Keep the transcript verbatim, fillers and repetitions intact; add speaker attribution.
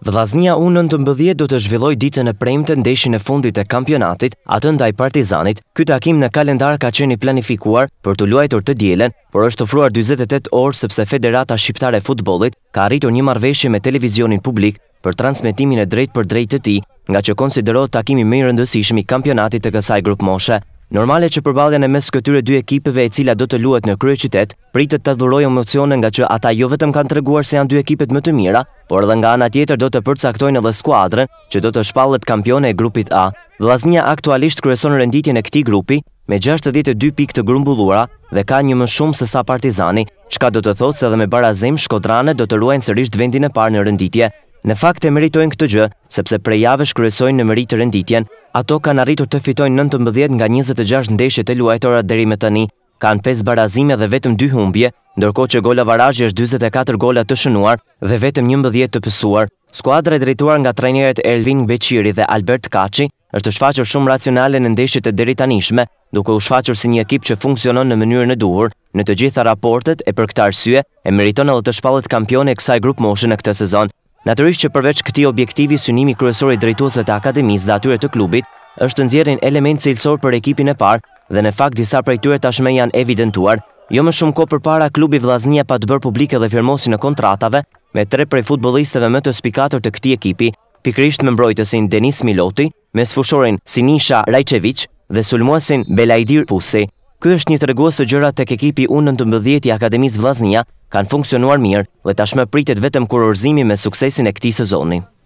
Speaker 1: Vllaznia U nëntëmbëdhjetë do të zhvilloj ditën e premte ndeshjen e fundit të kampionatit, atë ndaj Partizanit. Ky takim në kalendar ka qenë i planifikuar për të luajtur të dielen, por është ofruar dyzet e tetë orë sepse Federata Shqiptare e Futbollit ka arritur një marrëveshje me televizionin publik për transmetimin e drejtë për drejtë të tij, nga që konsiderohet takimi më i rëndësishëm i kampionatit të kësaj grup moshe. Normale që përballjen e mes këtyre dy ekipeve e cila do të luhet në kryeqytet, pritet të dhurojë emocione nga që ata jo vetëm kanë treguar se janë dy ekipet më të mira, por edhe nga ana tjetër do të përcaktojnë edhe skuadrën që do të shpallet kampione e grupit A. Vllaznia aktualisht kryeson renditjen e këtij grupi me gjashtëdhjetë e dy pikë të grumbulluara dhe ka një më shumë se sa Partizani, çka do të thotë se edhe me barazim Shkodrane do të ruajnë sërish vendin e parë në renditje. Në fakt e meritojnë këtë gjë, sepse prej javësh kryesojnë në merit renditjen. Ato kanë arritur të fitojnë nëntëmbëdhjetë nga njëzet e gjashtë ndeshjet e luajtura deri më tani. Kanë pesë barazime dhe vetëm dy humbje, ndërkohë që golavarazhi është dyzet e katër gola të shënuar dhe vetëm njëmbëdhjetë të pësuar. Skuadra e drejtuar nga trajnerët Ervin Beqiri dhe Albert Kaçi është shfaqur shumë racionale në ndeshjet e deritanishme, duke u shfaqur si një ekip që funksionon në mënyrën e duhur në të gjitha raportet e për këtë arsye e meriton edhe të shpallet kampione e kësaj grup moshe në këtë sezon. Natyrisht që përveç këtij objektivi, synimi kryesor i drejtuesve të akademisë dhe atyre të klubit është të nxjerrin element cilësor për ekipin e parë dhe në fakt disa prej tyre tashmë janë evidentuar. Jo më shumë kohë përpara klubi Vllaznia pa të bërë publike dhe firmosin e kontratave me tre prej futbollistëve më të spikatur të këtij ekipi, pikërisht me mbrojtësin Denis Miloti, mesfushorin Sinisha Rajčević dhe sulmuesin Belajdir Pusi. Ky është një tregues së gjërat tek ekipi U nëntëmbëdhjetë i Akademisë Vllaznia kanë funksionuar mirë dhe tashmë pritet vetëm kurorëzimi me suksesin e këtij sezoni.